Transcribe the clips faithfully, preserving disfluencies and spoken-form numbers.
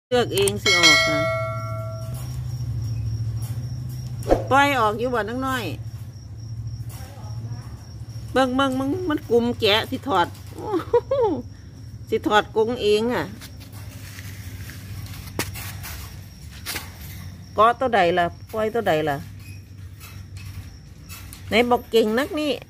เลือกเองสิออกนะปล่อยออกอยู่บ่นังน้อยเบิ่งเบิ่งมันมันกลุ่มแกะสิถอดสิถอดกงเองอ่ะก็ตัวใดล่ะปล่อยตัวใดล่ะไหนบอกเก่งนักนี่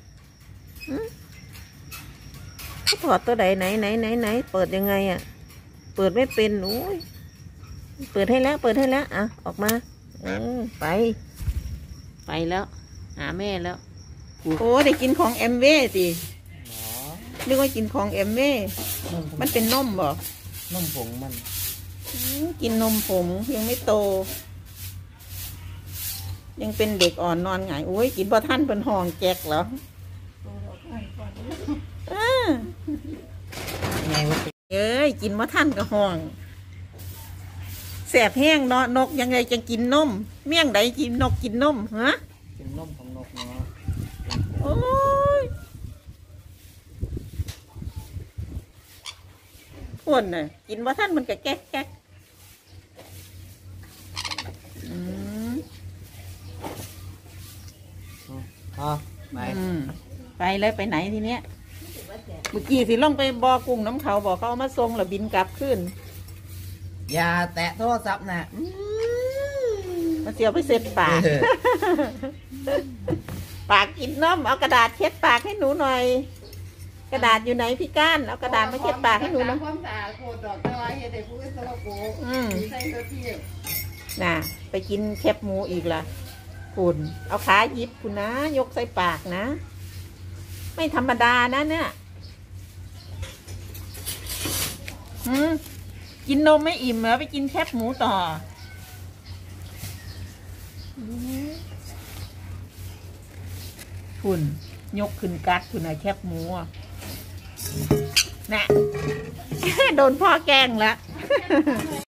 ถอดตัวใดไหนไหนไหนไหนเปิดยังไงอ่ะเปิดไม่เป็นโอ้ยเปิดให้แล้วเปิดให้แล้วอ่ะออกมาเออไปไปแล้วหาแม่แล้วโอ้ได้กินของแอมเว่สินึกว่ากินของแอมเว่มันเป็นนมบ่นมผงมันกินนมผงยังไม่โตยังเป็นเด็กอ่อนนอนหงายโอ้ยกินพอท่านเป็นห้องแจกเหรอเอ้ยกินพอท่านกับห้องแสบแห้งเนาะนกยังไงจะกินนมเมี่ยงใดกินนกกินนมฮะกินนมของนกเนาะโอ้ยพวนน่ะกินพอท่านมันก็แก๊กแก๊กอืมอ๋อไปไปเลยไปไหนทีเนี้ยเมื่อกี้สิล่องไปบ่อกุ้งน้ำเขาบอกเขาเอามาส่งแล้วบินกลับขึ้นอย่าแตะโทรศัพท์นะมาเสียวไปเสร็จปากปากกินน้ำเอากระดาษเช็ดปากให้หนูหน่อยกระดาษอยู่ไหนพี่ก้านเอากระดาษมาเช็ดปากให้หนูนะน่ะไปกินแคบหมูอีกล่ะคุณเอาขาหยิบคุณนะยกใส่ปากนะไม่ธรรมดานะเนี่ยหืมกินนมไม่อิ่มเหรอไปกินแคบหมูต่อคุณยกขึ้นกัดคุณนะแคบหมูน่ะโดนพ่อแกล้งแล้ว